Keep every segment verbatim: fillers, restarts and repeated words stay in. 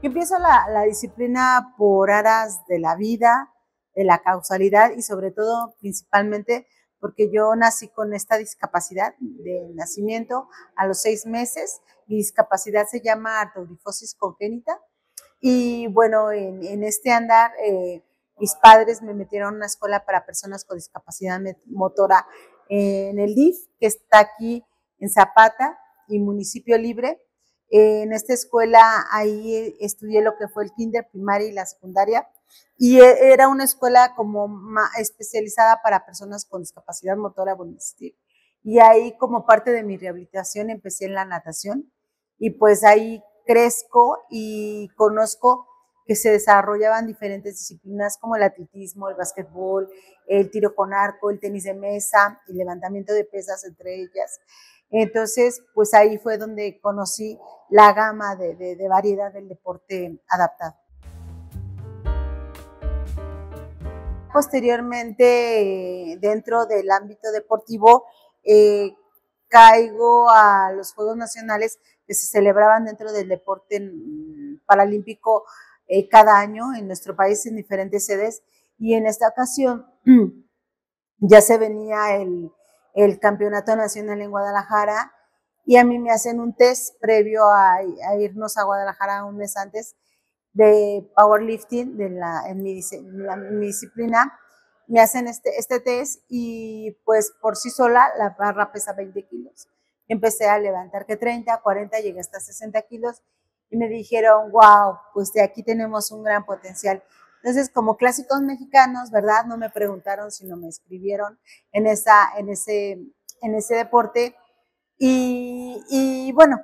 Yo empiezo la, la disciplina por aras de la vida, de la causalidad y sobre todo, principalmente, porque yo nací con esta discapacidad de nacimiento a los seis meses. Mi discapacidad se llama artrogrifosis congénita y bueno, en, en este andar, eh, mis padres me metieron a una escuela para personas con discapacidad motora en el D I F, que está aquí en Zapata y Municipio Libre. En esta escuela ahí estudié lo que fue el kinder, primaria y la secundaria, y era una escuela como especializada para personas con discapacidad motora vulnerable. Y ahí, como parte de mi rehabilitación, empecé en la natación y pues ahí crezco y conozco que se desarrollaban diferentes disciplinas como el atletismo, el básquetbol, el tiro con arco, el tenis de mesa, el levantamiento de pesas, entre ellas. Entonces, pues ahí fue donde conocí la gama de, de, de variedad del deporte adaptado. Posteriormente, dentro del ámbito deportivo, eh, caigo a los Juegos Nacionales que se celebraban dentro del deporte paralímpico eh, cada año en nuestro país en diferentes sedes, y en esta ocasión ya se venía el, el campeonato nacional en Guadalajara y a mí me hacen un test previo a, a irnos a Guadalajara un mes antes de powerlifting de la, en, mi, en, la, en mi disciplina. Me hacen este, este test y pues por sí sola la barra pesa veinte kilos. Empecé a levantar que treinta, cuarenta, llegué hasta sesenta kilos y me dijeron, wow, pues de aquí tenemos un gran potencial. Entonces, como clásicos mexicanos, ¿verdad? No me preguntaron, sino me escribieron en, esa, en, ese, en ese deporte. Y, y bueno,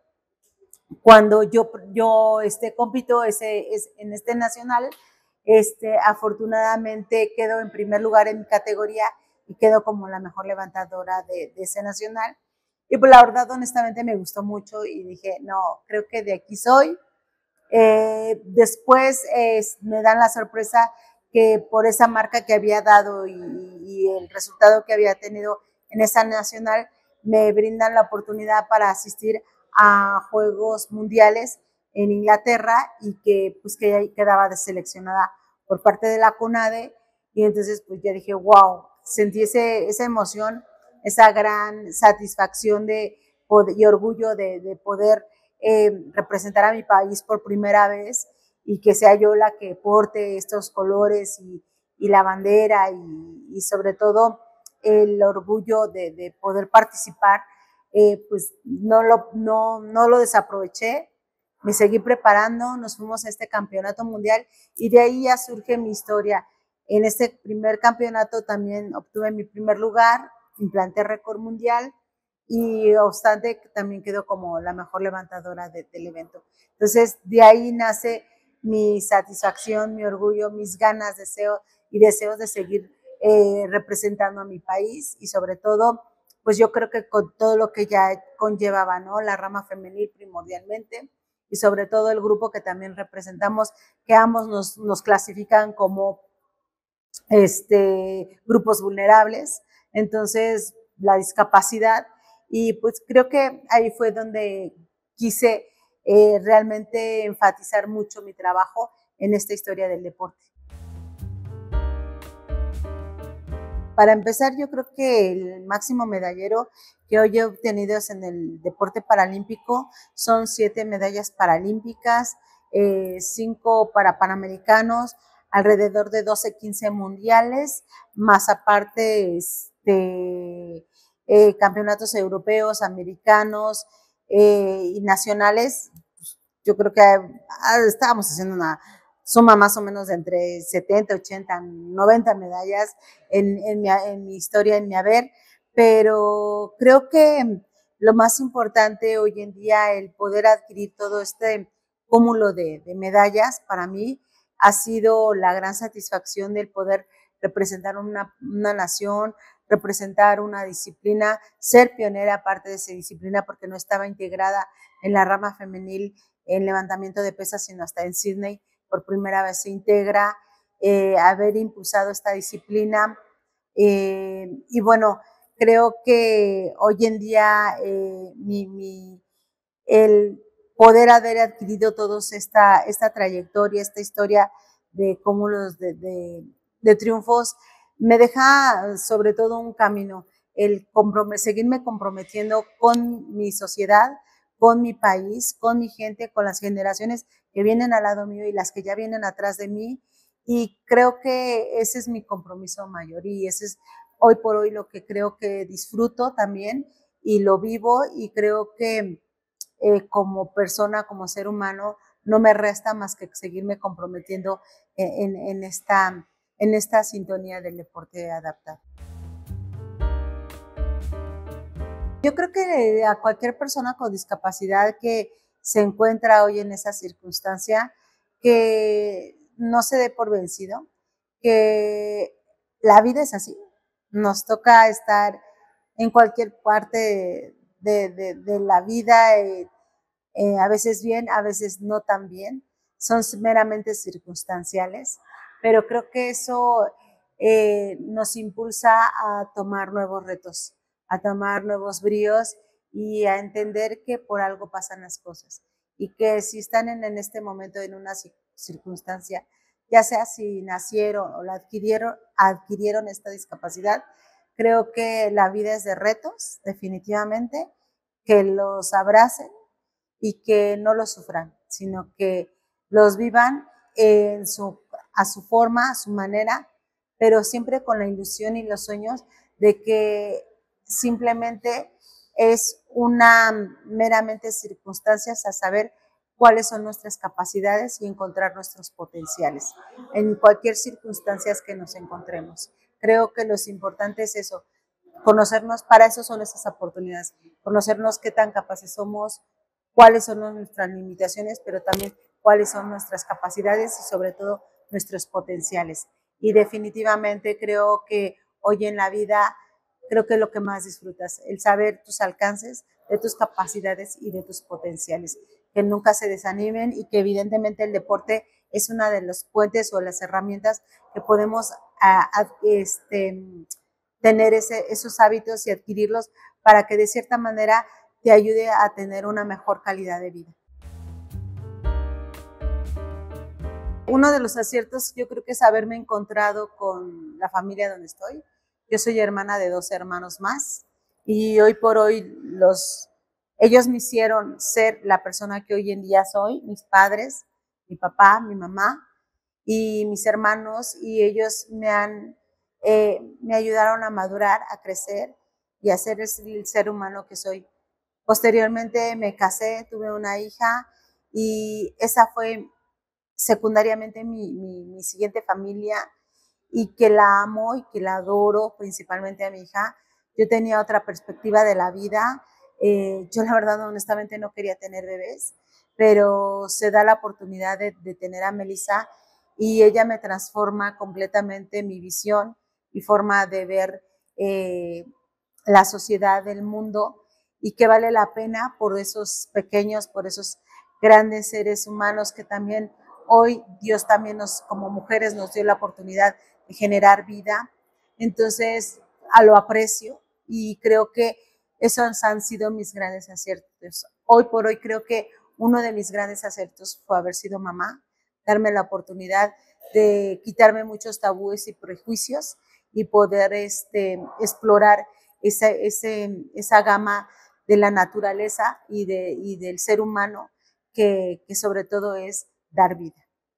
cuando yo, yo este, compito ese, es, en este nacional, este, afortunadamente quedo en primer lugar en mi categoría y quedo como la mejor levantadora de, de ese nacional. Y pues la verdad, honestamente, me gustó mucho y dije, no, creo que de aquí soy. Eh, después eh, me dan la sorpresa que por esa marca que había dado y, y el resultado que había tenido en esa nacional, me brindan la oportunidad para asistir a Juegos Mundiales en Inglaterra y que pues que quedaba deseleccionada por parte de la CONADE. Y entonces pues ya dije, wow, sentí ese, esa emoción, esa gran satisfacción de, y orgullo de, de poder eh, representar a mi país por primera vez y que sea yo la que porte estos colores y, y la bandera y, y sobre todo el orgullo de, de poder participar. Eh, pues no lo, no, no lo desaproveché, me seguí preparando, nos fuimos a este campeonato mundial y de ahí ya surge mi historia. En este primer campeonato también obtuve mi primer lugar, implanté récord mundial y obstante también quedó como la mejor levantadora de, del evento. Entonces de ahí nace mi satisfacción, mi orgullo, mis ganas, deseo y deseos de seguir eh, representando a mi país y sobre todo pues yo creo que con todo lo que ya conllevaba, ¿no? La rama femenil primordialmente y sobre todo el grupo que también representamos, que ambos nos, nos clasifican como este, grupos vulnerables, entonces la discapacidad, y pues creo que ahí fue donde quise eh, realmente enfatizar mucho mi trabajo en esta historia del deporte. Para empezar, yo creo que el máximo medallero que hoy he obtenido en el deporte paralímpico son siete medallas paralímpicas, eh, cinco para panamericanos, alrededor de doce, quince mundiales, más aparte este, eh, campeonatos europeos, americanos eh, y nacionales. Yo creo que ah, estábamos haciendo una suma más o menos de entre setenta, ochenta, noventa medallas en, en, mi, en mi historia, en mi haber, pero creo que lo más importante hoy en día, el poder adquirir todo este cúmulo de, de medallas, para mí ha sido la gran satisfacción del poder representar una, una nación, representar una disciplina, ser pionera aparte de esa disciplina porque no estaba integrada en la rama femenil en levantamiento de pesas, sino hasta en Sydney por primera vez se integra, eh, haber impulsado esta disciplina. Eh, y bueno, creo que hoy en día eh, mi, mi, el poder haber adquirido toda esta, esta trayectoria, esta historia de cúmulos de, de, de triunfos, me deja sobre todo un camino, el comprom- seguirme comprometiendo con mi sociedad, con mi país, con mi gente, con las generaciones que vienen al lado mío y las que ya vienen atrás de mí. Y creo que ese es mi compromiso mayor y ese es hoy por hoy lo que creo que disfruto también y lo vivo, y creo que eh, como persona, como ser humano, no me resta más que seguirme comprometiendo en, en, en, esta, en esta sintonía del deporte adaptado. Yo creo que a cualquier persona con discapacidad que se encuentra hoy en esa circunstancia, que no se dé por vencido, que la vida es así, nos toca estar en cualquier parte de, de, de la vida, eh, eh, a veces bien, a veces no tan bien, son meramente circunstanciales, pero creo que eso eh, nos impulsa a tomar nuevos retos, a tomar nuevos bríos y a entender que por algo pasan las cosas y que si están en, en este momento en una circunstancia, ya sea si nacieron o la adquirieron, adquirieron esta discapacidad, creo que la vida es de retos, definitivamente, que los abracen y que no los sufran, sino que los vivan en su, a su forma, a su manera, pero siempre con la ilusión y los sueños de que simplemente es una meramente circunstancias a saber cuáles son nuestras capacidades y encontrar nuestros potenciales en cualquier circunstancia que nos encontremos. Creo que lo importante es eso, conocernos, para eso son esas oportunidades, conocernos qué tan capaces somos, cuáles son nuestras limitaciones, pero también cuáles son nuestras capacidades y sobre todo nuestros potenciales. Y definitivamente creo que hoy en la vida, creo que es lo que más disfrutas, el saber tus alcances, de tus capacidades y de tus potenciales, que nunca se desanimen y que evidentemente el deporte es una de los puentes o las herramientas que podemos a, a, este, tener ese, esos hábitos y adquirirlos para que de cierta manera te ayude a tener una mejor calidad de vida. Uno de los aciertos yo creo que es haberme encontrado con la familia donde estoy. Yo soy hermana de dos hermanos más y hoy por hoy los, ellos me hicieron ser la persona que hoy en día soy, mis padres, mi papá, mi mamá y mis hermanos, y ellos me han, eh, me ayudaron a madurar, a crecer y a ser el ser humano que soy. Posteriormente me casé, tuve una hija y esa fue secundariamente mi, mi, mi siguiente familia, y que la amo y que la adoro, principalmente a mi hija. Yo tenía otra perspectiva de la vida. Eh, yo la verdad honestamente no quería tener bebés, pero se da la oportunidad de, de tener a Melissa y ella me transforma completamente mi visión y forma de ver eh, la sociedad, el mundo, y que vale la pena por esos pequeños, por esos grandes seres humanos que también hoy Dios también nos, como mujeres, nos dio la oportunidad de generar vida. Entonces, a lo aprecio y creo que esos han sido mis grandes aciertos. Hoy por hoy creo que uno de mis grandes aciertos fue haber sido mamá, darme la oportunidad de quitarme muchos tabúes y prejuicios y poder este, explorar esa, ese, esa gama de la naturaleza y, de, y del ser humano que, que sobre todo es dar vida.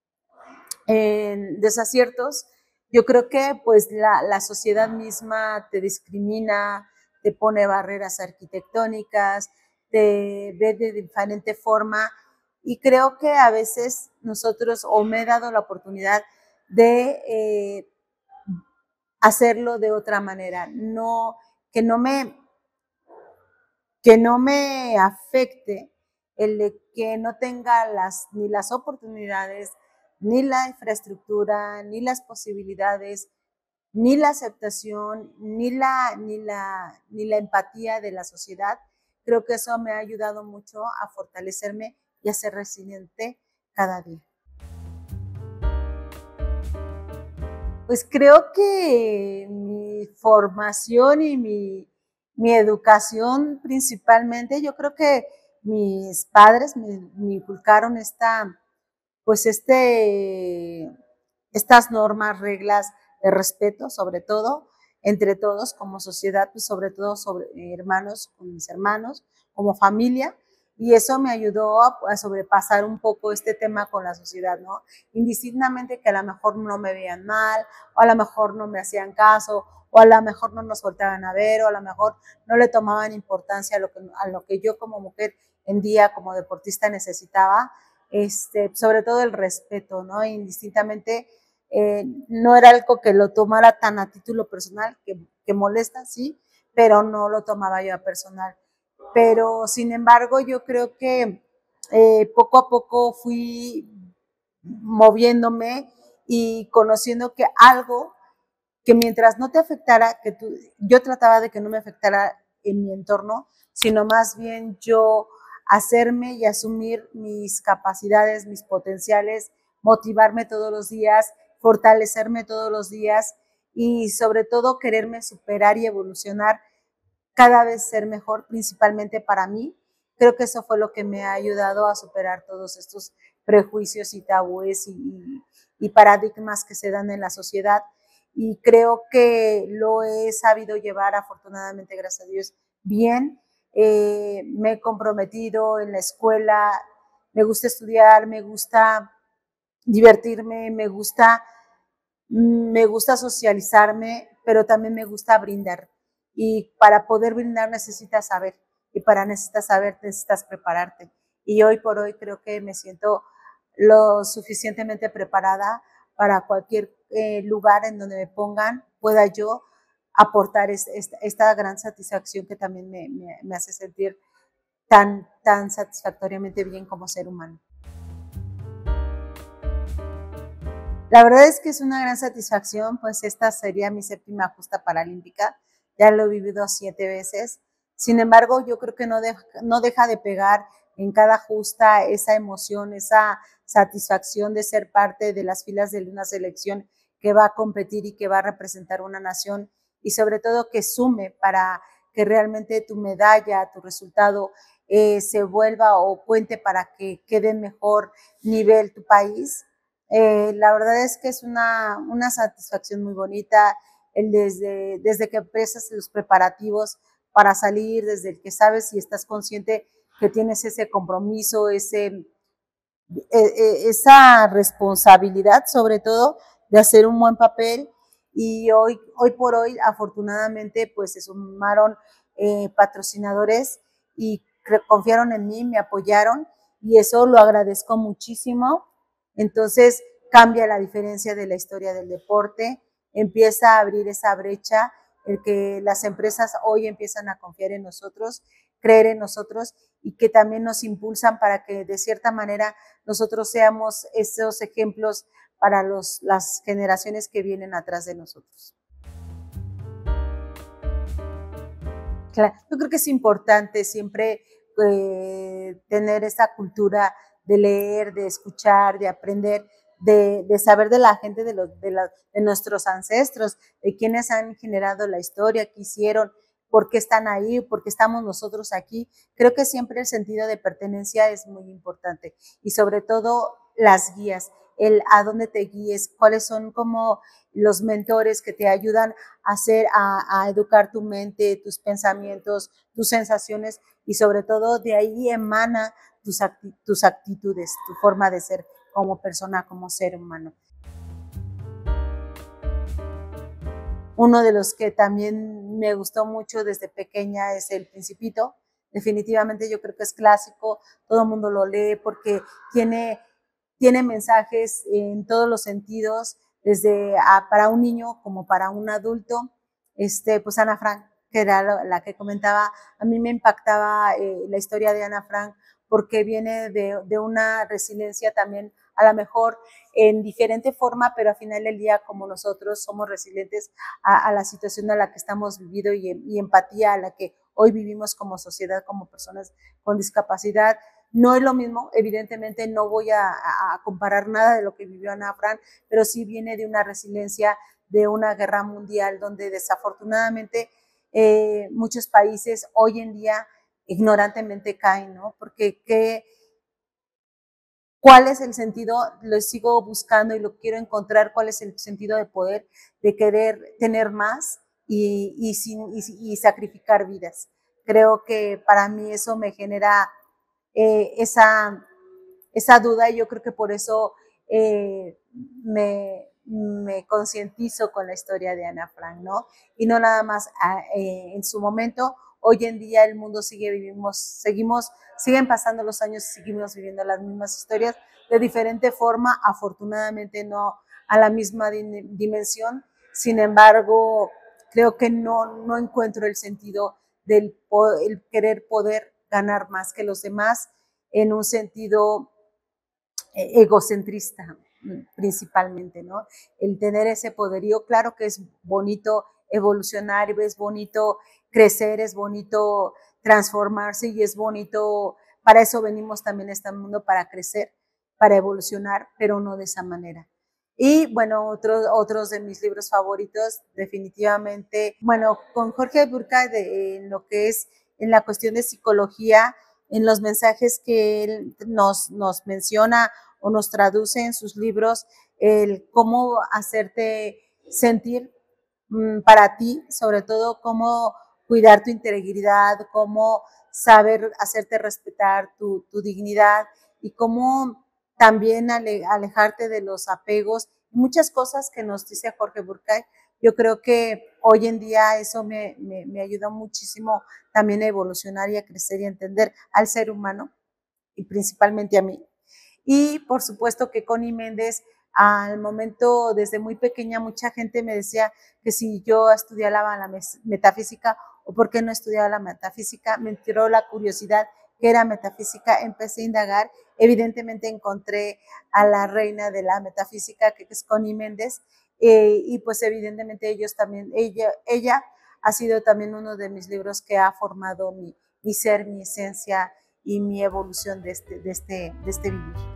En desaciertos, yo creo que pues la, la sociedad misma te discrimina, te pone barreras arquitectónicas, te ve de diferente forma, y creo que a veces nosotros, o me he dado la oportunidad de eh, hacerlo de otra manera, no, que no me, que no me afecte el de que no tenga las, ni las oportunidades, ni la infraestructura, ni las posibilidades, ni la aceptación, ni la, ni la, ni la empatía de la sociedad. Creo que eso me ha ayudado mucho a fortalecerme y a ser resiliente cada día. Pues creo que mi formación y mi, mi educación principalmente, yo creo que mis padres me, me inculcaron esta, pues este, estas normas, reglas de respeto, sobre todo, entre todos, como sociedad, pues sobre todo sobre hermanos, con mis hermanos, como familia, y eso me ayudó a, a sobrepasar un poco este tema con la sociedad, ¿no? Indistintamente que a lo mejor no me veían mal, o a lo mejor no me hacían caso, o a lo mejor no nos volteaban a ver, o a lo mejor no le tomaban importancia a lo que, a lo que yo como mujer en día, como deportista necesitaba, este, sobre todo el respeto, ¿no? Indistintamente, eh, no era algo que lo tomara tan a título personal, que, que molesta, sí, pero no lo tomaba yo a personal. Pero sin embargo, yo creo que eh, poco a poco fui moviéndome y conociendo que algo que mientras no te afectara, que tú, yo trataba de que no me afectara en mi entorno, sino más bien yo hacerme y asumir mis capacidades, mis potenciales, motivarme todos los días, fortalecerme todos los días y sobre todo quererme superar y evolucionar, cada vez ser mejor, principalmente para mí. Creo que eso fue lo que me ha ayudado a superar todos estos prejuicios y tabúes y, y, y paradigmas que se dan en la sociedad. Y creo que lo he sabido llevar, afortunadamente, gracias a Dios, bien. Eh, me he comprometido en la escuela, me gusta estudiar, me gusta divertirme, me gusta, me gusta socializarme, pero también me gusta brindar. Y para poder brindar necesitas saber, y para necesitas saber necesitas prepararte. Y hoy por hoy creo que me siento lo suficientemente preparada para cualquier eh, lugar en donde me pongan, pueda yo aportar es, esta, esta gran satisfacción que también me, me, me hace sentir tan, tan satisfactoriamente bien como ser humano. La verdad es que es una gran satisfacción, pues esta sería mi séptima justa paralímpica, ya lo he vivido siete veces, sin embargo yo creo que no deja, no deja de pegar en cada justa esa emoción, esa satisfacción de ser parte de las filas de una selección que va a competir y que va a representar una nación y sobre todo que sume para que realmente tu medalla, tu resultado eh, se vuelva o cuente para que quede en mejor nivel tu país. Eh, la verdad es que es una, una satisfacción muy bonita, el desde, desde que empiezas los preparativos para salir, desde el que sabes y estás consciente que tienes ese compromiso, ese, eh, esa responsabilidad sobre todo de hacer un buen papel y hoy, hoy por hoy afortunadamente pues se sumaron eh, patrocinadores y confiaron en mí, me apoyaron y eso lo agradezco muchísimo. Entonces cambia la diferencia de la historia del deporte, empieza a abrir esa brecha, el que las empresas hoy empiezan a confiar en nosotros, creer en nosotros y que también nos impulsan para que de cierta manera nosotros seamos esos ejemplos para los, las generaciones que vienen atrás de nosotros. Claro, yo creo que es importante siempre eh, tener esa cultura de leer, de escuchar, de aprender, de, de saber de la gente, de, los, de, la, de nuestros ancestros, de quienes han generado la historia, qué hicieron, por qué están ahí, por qué estamos nosotros aquí. Creo que siempre el sentido de pertenencia es muy importante y sobre todo las guías, el a dónde te guíes, cuáles son como los mentores que te ayudan a hacer, a, a educar tu mente, tus pensamientos, tus sensaciones y sobre todo de ahí emana tus, acti tus actitudes, tu forma de ser como persona, como ser humano. Uno de los que también me gustó mucho desde pequeña es El Principito. Definitivamente yo creo que es clásico, todo el mundo lo lee porque tiene, tiene mensajes en todos los sentidos, desde a, para un niño como para un adulto. Este, pues Ana Frank, que era la, la que comentaba, a mí me impactaba eh, la historia de Ana Frank porque viene de, de una resiliencia también, a lo mejor en diferente forma, pero al final del día, como nosotros somos resilientes a, a la situación a la que estamos viviendo y, y empatía a la que hoy vivimos como sociedad, como personas con discapacidad, no es lo mismo, evidentemente no voy a, a comparar nada de lo que vivió Ana Frank, pero sí viene de una resiliencia de una guerra mundial donde desafortunadamente eh, muchos países hoy en día ignorantemente caen, ¿no? Porque ¿qué, ¿cuál es el sentido? Lo sigo buscando y lo quiero encontrar, cuál es el sentido de poder, de querer tener más y, y, sin, y, y sacrificar vidas. Creo que para mí eso me genera eh, esa, esa duda y yo creo que por eso eh, me, me concientizo con la historia de Ana Frank, ¿no? Y no nada más a, eh, en su momento, hoy en día el mundo sigue, vivimos, seguimos, siguen pasando los años y seguimos viviendo las mismas historias de diferente forma, afortunadamente no a la misma dimensión, sin embargo, creo que no, no encuentro el sentido del el querer poder ganar más que los demás en un sentido egocentrista principalmente, ¿no? El tener ese poderío, claro que es bonito evolucionar, es bonito crecer, es bonito transformarse y es bonito, para eso venimos también a este mundo, para crecer, para evolucionar, pero no de esa manera. Y bueno, otros, otros de mis libros favoritos, definitivamente, bueno, con Jorge Burkay, de, en lo que es en la cuestión de psicología, en los mensajes que él nos, nos menciona o nos traduce en sus libros, el cómo hacerte sentir mmm, para ti, sobre todo cómo cuidar tu integridad, cómo saber hacerte respetar tu, tu dignidad y cómo también ale, alejarte de los apegos, muchas cosas que nos dice Jorge Burkay. Yo creo que hoy en día eso me, me, me ayuda muchísimo también a evolucionar y a crecer y a entender al ser humano y principalmente a mí. Y por supuesto que Connie Méndez, al momento, desde muy pequeña, mucha gente me decía que si yo estudiaba la metafísica o por qué no estudiaba la metafísica, me entró la curiosidad que era metafísica, empecé a indagar, evidentemente encontré a la reina de la metafísica, que es Connie Méndez, eh, y pues evidentemente ellos también, ella, ella ha sido también uno de mis libros que ha formado mi, mi ser, mi esencia y mi evolución de este, de este, de este vivir.